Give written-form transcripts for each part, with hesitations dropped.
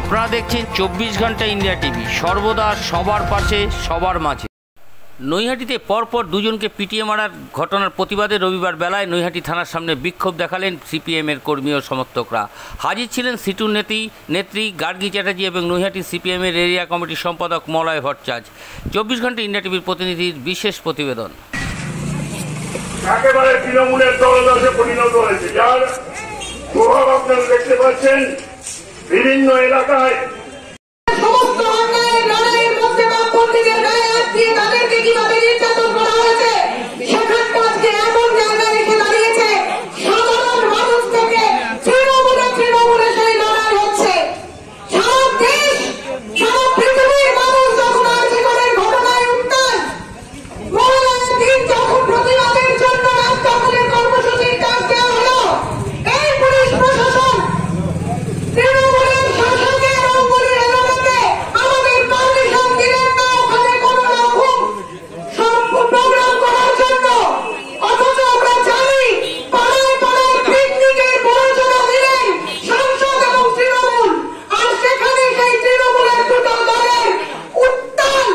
আপনারা দেখছেন 24 ঘন্টা ইন্ডিয়া টিভি, সর্বদা সবার পাশে সবার মাঝে। নৈহাটিতে পরপর দুজনকে পিটিয়ে মারার ঘটনার প্রতিবাদে রবিবার বেলায় নৈহাটি থানার সামনে বিক্ষোভ দেখালেন সিপিএমের কর্মী ও সমর্থকরা। হাজির ছিলেন সিটুর নেত্রী গার্গী চ্যাটার্জি এবং নৈহাটি সিপিএমের এরিয়া কমিটির সম্পাদক মলয় ভট্টাচার্য। 24 ঘন্টা ইন্ডিয়া টিভির প্রতিনিধির বিশেষ প্রতিবেদন। একেবারে তৃণমূলের দলদাসে পরিণত হয়েছে, যার প্রভাব আপনারা দেখতে পাচ্ছেন বিভিন্ন এলাকায়। সমস্ত অন্যায়ের লড়াইয়ের মধ্যে বামপন্থীদের গায়ে হাত দিয়ে তাদেরকে কিভাবে নির্যাতন করা হয়েছে, সেখানটা আজকে এমন জায়গায় এসে দাঁড়িয়েছে সাধারণ মানুষ থেকে তৃণমূলে সেই লড়াই হচ্ছে। সারা দেশ, সারা পৃথিবীর মানুষ যখন আজীবনের ঘটনায় উত্তাল, মহিলাদের দিন যখন প্রতিবাদের জন্য রাস্তাগুলির কর্মসূচির ডাক দেওয়া হলো, এই পুলিশ প্রশাসন তৃণমূলের শাসকের অঙ্গুলির এলাকাতে আমাদের পারমিশন দিলেন না ওখানে কোনো রকম প্রোগ্রাম করার জন্য। অথচ আমরা জানি পাড়ায় পাড়ায় পিকনিকের প্রয়োজনা দিলেন সাংসদ এবং তৃণমূল, আর সেখানে সেই তৃণমূলের দুটো দলের উত্তাপ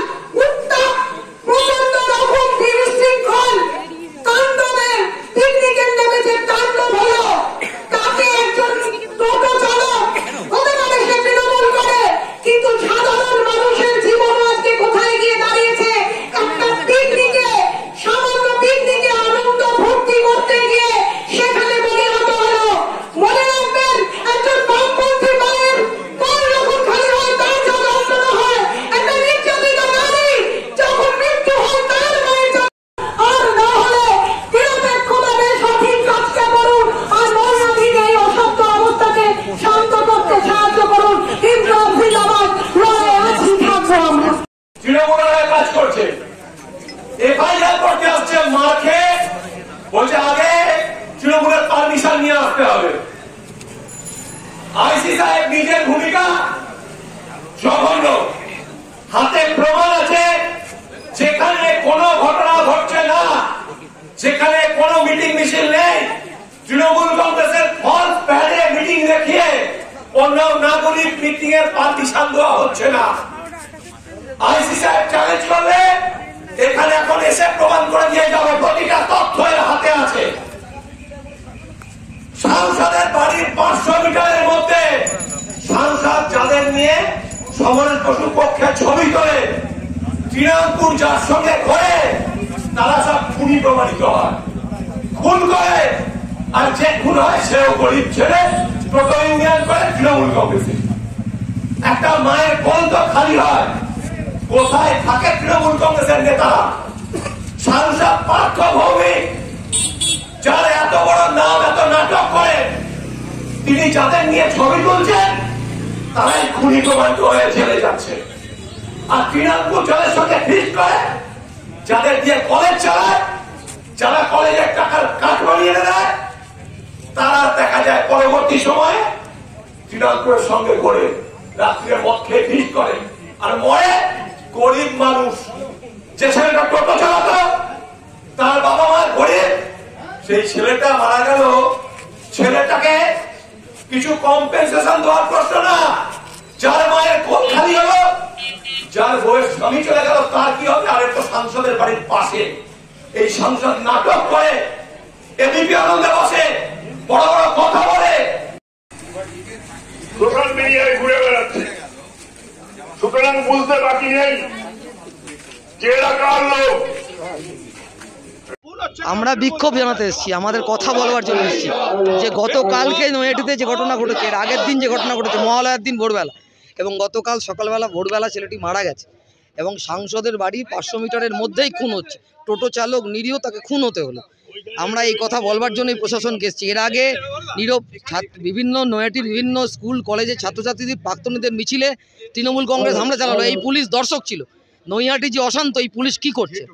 প্রচন্ড রকম বিশৃঙ্খল তাণ্ডবের পিকনিকের নামে যে তাণ্ডব হলো, তাকে একজন টোটো চালক হতে পারে সে তৃণমূল করে, কিন্তু সাধারণ মানুষের জীবন আজকে কোথায় গিয়ে দাঁড়িয়েছে? একটা পিকনিকে, সামান্য পিকনিকে আনন্দ ভর্তি করতে গিয়ে সেখানে পরিণত হলো। মনে রাখবেন, একজন বামপন্থী মায়ের কোন যখন খালি হয় তার জন্য অন্তর হয়, একটা নির্যাতিত নারী যখন মৃত্যু হয় তার মায়ের, আর না হলে নিরপেক্ষভাবে সঠিক কাজটা করুন, আর নৈহাটির এই অসত্য অবস্থাকে শান্ত করতে সাহায্য করুন। ইনকলাব জিন্দাবাদ, লড়াই আছি, থাকবো আমরা। তৃণমূলের কাজ করছে, এফআইআর করতে আসছে, মাকে বলছে আগে তৃণমূলের পারমিশন নিয়ে আসতে হবে। আইসি সাহেব নিজের ভূমিকা জঘন্য, হাতে প্রমাণ আছে, যেখানে কোনো ঘটনা ঘটছে না, যেখানে কোনো মিটিং মিছিল নেই, তৃণমূল কংগ্রেসের ফলস প্যাডে মিটিং দেখিয়ে অন্য নাগরিক মিটিং এর পারমিশন দেওয়া হচ্ছে না। আইসি সাহেব চ্যালেঞ্জ করলে এখানে এখন এসে প্রমাণ করে দিয়ে যাবে, প্রতিটা তথ্য এর হাতে আছে। সাংসদের বাড়ির 500 মিটারের মধ্যে সাংসদ যাদের নিয়ে সমরেশ বসুর পক্ষে ছবি তোলে, তৃণমূল যার সঙ্গে করে, তারা সব খুনি প্রমাণিত হয়, খুন করে। আর যে খুন হয় সেও গরিব ছেলে, টোটো ইউনিয়ন করে তৃণমূল কংগ্রেসে। একটা মায়ের কোল তো খালি হয়, কোথায় থাকে তৃণমূল কংগ্রেসের নেতা? সাংসদ পার্থ ভৌমিক, যার এত বড় নাম, এত নাটক করে, তিনি যাদের নিয়ে ছবি তুলছেন তারাই খুনি প্রমাণিত হয়ে জেলে যাচ্ছে। আর তৃণমূল যাদের সঙ্গে ফিট করে, যাদের দিয়ে কলেজ চালায়, যারা কলেজের টাকার কাঠ বানিয়ে দেয়, তারা দেখা যায় পরবর্তী সময়ে তৃণমূলের সঙ্গে করে রাত্রে মদ খেয়ে ফিট করে আর মরে। গরিব মানুষ, যে ছেলেটা টোটো চালাতো, তার বাবা মা গরিব, সেই ছেলেটা মারা গেল, ছেলেটাকে কিছু কম্পেনসেশন দেওয়ার প্রশ্ন না। যার মায়ের কোল খালি হলো, যার বউয়ের স্বামী চলে গেল, তার কি হবে? আর একটা সাংসদের বাড়ির পাশে এই সাংসদ নাটক করে, এবিপি আনন্দে বসে বড় বড় কথা বলে, সোশ্যাল মিডিয়ায় ঘুরে বেড়াচ্ছে। সুতরাং বুঝতে বাকি নেই যে এলাকার লোক। আমরা বিক্ষোভ জানাতে এসেছি, আমাদের কথা বলবার জন্য এসেছি যে গতকালকে নৈহাটিতে যে ঘটনা ঘটেছে, এর আগের দিন যে ঘটনা ঘটেছে মহালয়ার দিন ভোরবেলা, এবং গতকাল সকালবেলা ভোরবেলা ছেলেটি মারা গেছে, এবং সাংসদের বাড়ি 500 মিটারের মধ্যেই খুন হচ্ছে, টোটো চালক নিরীহ, তাকে খুন হতে হলো। আমরা এই কথা বলবার জন্যই প্রশাসনকে এসেছি। এর আগে নীরব বিভিন্ন নৈহাটির বিভিন্ন স্কুল কলেজের ছাত্রছাত্রীদের প্রাক্তনীদের মিছিলে তৃণমূল কংগ্রেস হামলা চালালো। এই পুলিশ দর্শক ছিল। নৈহাটি যে অশান্ত, এই পুলিশ কি করছে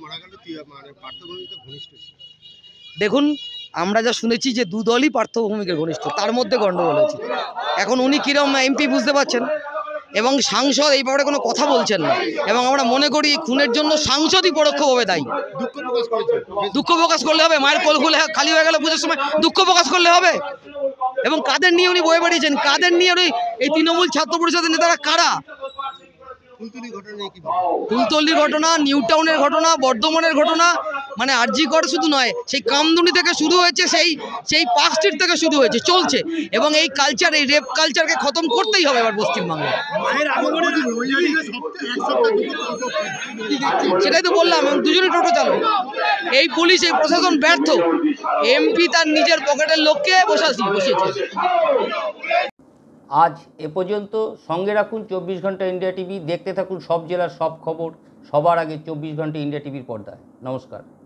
দেখুন। আমরা যা শুনেছি যে দুদলই পার্থ ভৌমিকের ঘনিষ্ঠ, তার মধ্যে গন্ডগোল হয়েছে। এখন উনি কিরম এমপি বুঝতে পারছেন, এবং সাংসদ এই ব্যাপারে কোনো কথা বলছেন না, এবং আমরা মনে করি খুনের জন্য সাংসদই পরোক্ষভাবে দায়ী। দুঃখ প্রকাশ করলে হবে? মায়ের কোল খুলে খালি হয়ে গেল পুজোর সময় দুঃখ প্রকাশ করলে হবে? এবং কাদের নিয়ে উনি বয়ে বেরিয়েছেন, কাদের নিয়ে উনি এই তৃণমূল ছাত্র পরিষদের নেতারা কারা? ফুলতলির ঘটনা, নিউ টাউনের ঘটনা, বর্ধমানের ঘটনা, মানে আরজিকর শুধু নয়, সেই কামদুনি থেকে শুরু হয়েছে, সেই পার্ক স্ট্রিট থেকে শুরু হয়েছে, চলছে। এবং এই কালচার, এই রেপ কালচারকে খতম করতেই হবে এবার পশ্চিমবাংলায়। সেটাই তো বললাম, এবং দুজনই টোটো চালক। এই পুলিশ, এই প্রশাসন ব্যর্থ। এমপি তার নিজের পকেটের লোককে বসিয়েছে। আজ এ পর্যন্ত। সঙ্গে রাখুন 24 ঘন্টা ইন্ডিয়া টিভি। দেখতে থাকুন সব জেলার সব খবর সবার আগে 24 ঘন্টা ইন্ডিয়া টিভির পর্দায়। নমস্কার।